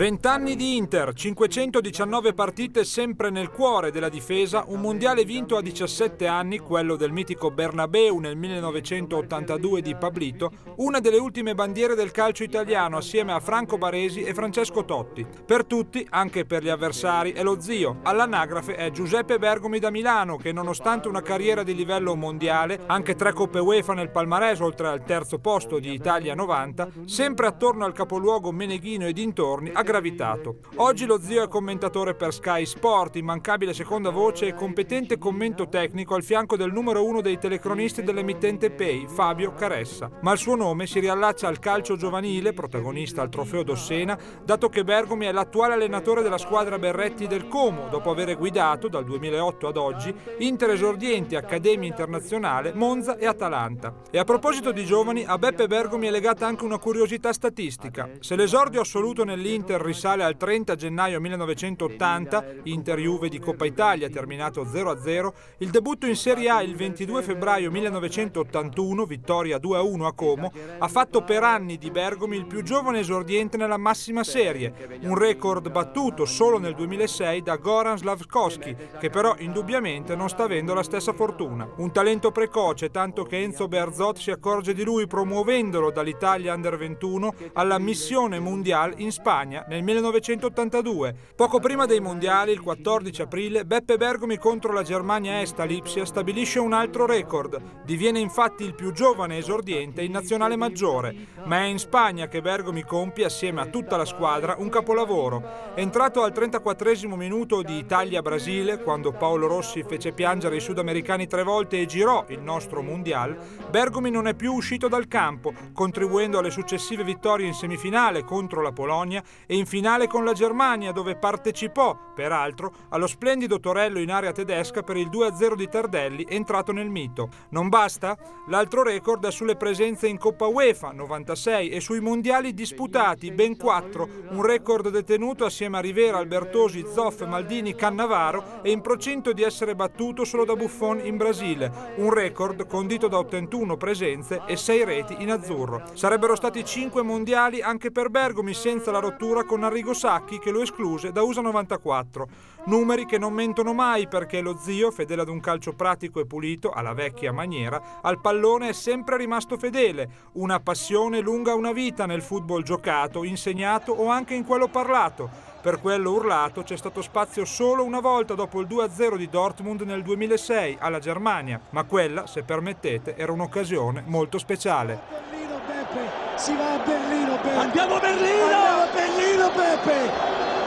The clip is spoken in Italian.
20 anni di Inter, 519 partite sempre nel cuore della difesa, un mondiale vinto a 17 anni, quello del mitico Bernabeu nel 1982 di Pablito, una delle ultime bandiere del calcio italiano assieme a Franco Baresi e Francesco Totti. Per tutti, anche per gli avversari, è lo zio. All'anagrafe è Giuseppe Bergomi da Milano che, nonostante una carriera di livello mondiale, anche 3 coppe UEFA nel palmarès oltre al terzo posto di Italia 90, sempre attorno al capoluogo meneghino e dintorni, ha gravitato. Oggi lo zio è commentatore per Sky Sport, immancabile seconda voce e competente commento tecnico al fianco del numero 1 dei telecronisti dell'emittente Pay, Fabio Caressa. Ma il suo nome si riallaccia al calcio giovanile, protagonista al trofeo Dossena, dato che Bergomi è l'attuale allenatore della squadra Berretti del Como, dopo aver guidato, dal 2008 ad oggi, Inter esordienti, Accademia Internazionale, Monza e Atalanta. E a proposito di giovani, a Beppe Bergomi è legata anche una curiosità statistica. Se l'esordio assoluto nell'Inter risale al 30 gennaio 1980, Inter-Juve di Coppa Italia terminato 0-0, il debutto in Serie A il 22 febbraio 1981, vittoria 2-1 a Como, ha fatto per anni di Bergomi il più giovane esordiente nella massima serie, un record battuto solo nel 2006 da Goran Slavkovski, che però indubbiamente non sta avendo la stessa fortuna. Un talento precoce, tanto che Enzo Bearzot si accorge di lui promuovendolo dall'Italia Under 21 alla missione mondiale in Spagna nel 1982. Poco prima dei mondiali, il 14 aprile, Beppe Bergomi contro la Germania Est a Lipsia stabilisce un altro record. Diviene infatti il più giovane esordiente in nazionale maggiore, ma è in Spagna che Bergomi compie, assieme a tutta la squadra, un capolavoro. Entrato al 34esimo minuto di Italia-Brasile, quando Paolo Rossi fece piangere i sudamericani 3 volte e girò il nostro mondial, Bergomi non è più uscito dal campo, contribuendo alle successive vittorie in semifinale contro la Polonia e in finale con la Germania, dove partecipò, peraltro, allo splendido torello in area tedesca per il 2-0 di Tardelli, entrato nel mito. Non basta? L'altro record è sulle presenze in Coppa UEFA, 96, e sui mondiali disputati, ben 4, un record detenuto assieme a Rivera, Albertosi, Zoff, Maldini, Cannavaro e in procinto di essere battuto solo da Buffon in Brasile, un record condito da 81 presenze e 6 reti in azzurro. Sarebbero stati 5 mondiali anche per Bergomi senza la rottura con Arrigo Sacchi che lo escluse da USA 94. Numeri che non mentono mai, perché lo zio, fedele ad un calcio pratico e pulito, alla vecchia maniera, al pallone è sempre rimasto fedele. Una passione lunga una vita nel football giocato, insegnato o anche in quello parlato. Per quello urlato c'è stato spazio solo una volta dopo il 2-0 di Dortmund nel 2006 alla Germania, ma quella, se permettete, era un'occasione molto speciale. Berlino, Beppe, si va a Berlino, Beppe. Andiamo a Berlino! Andiamo a Berlino, Beppe!